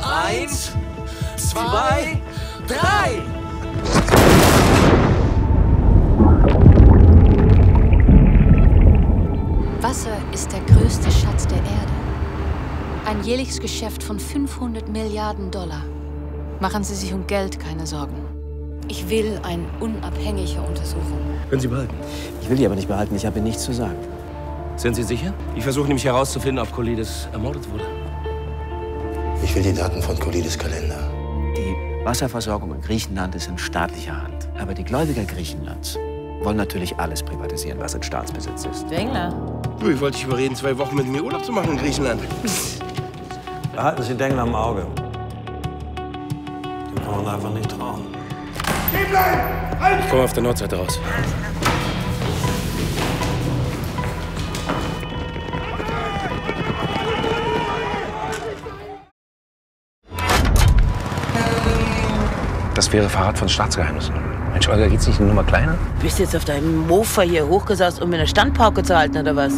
1, 2, 3. Wasser ist der größte Schatz der Erde. Ein jährliches Geschäft von 500 Milliarden $. Machen Sie sich um Geld keine Sorgen. Ich will eine unabhängige Untersuchung. Können Sie behalten. Ich will die aber nicht behalten, ich habe Ihnen nichts zu sagen. Sind Sie sicher? Ich versuche nämlich herauszufinden, ob Kolides ermordet wurde. Ich will die Daten von Kolides Kalender. Die Wasserversorgung in Griechenland ist in staatlicher Hand. Aber die Gläubiger Griechenlands wollen natürlich alles privatisieren, was in Staatsbesitz ist. Dengler. Du, ich wollte dich überreden, 2 Wochen mit mir Urlaub zu machen in Griechenland. Behalten Sie Dengler im Auge. Dem kann man einfach nicht trauen. Ich komme auf der Nordseite raus. Das wäre Verrat von Staatsgeheimnissen. Mensch, Olga, geht's nicht eine Nummer kleiner? Bist du jetzt auf deinem Mofa hier hochgesaust, um mir eine Standpauke zu halten, oder was?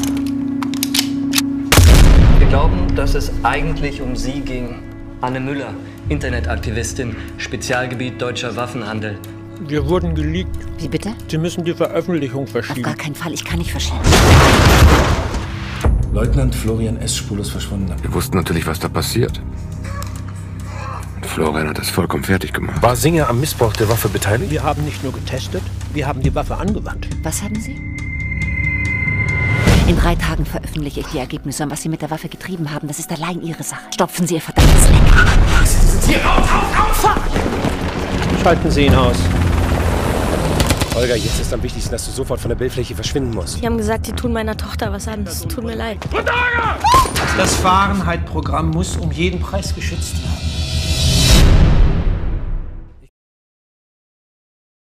Wir glauben, dass es eigentlich um Sie ging. Anne Müller, Internetaktivistin, Spezialgebiet deutscher Waffenhandel. Wir wurden geleakt. Wie bitte? Sie müssen die Veröffentlichung Auf verschieben. gar keinen Fall, ich kann nicht verschieben. Leutnant Florian S. spurlos verschwunden. Wir wussten natürlich, was da passiert. Florian hat das vollkommen fertig gemacht. War Singer am Missbrauch der Waffe beteiligt? Wir haben nicht nur getestet, wir haben die Waffe angewandt. Was haben Sie? In 3 Tagen veröffentliche ich die Ergebnisse. Und was Sie mit der Waffe getrieben haben, das ist allein Ihre Sache. Stopfen Sie Ihr verdammtes Leck. Schalten Sie ihn aus. Olga, jetzt ist am wichtigsten, dass du sofort von der Bildfläche verschwinden musst. Die haben gesagt, die tun meiner Tochter was an. Es tut mir leid. Das Fahrenheit-Programm muss um jeden Preis geschützt werden.